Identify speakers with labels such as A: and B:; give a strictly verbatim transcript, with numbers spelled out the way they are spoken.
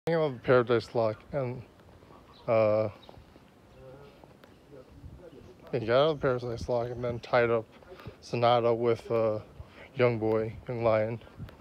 A: Think about the Paradise Lock and uh, he got out of the Paradise Lock and then tied up SANADA with uh, Young Boy, Young Lion.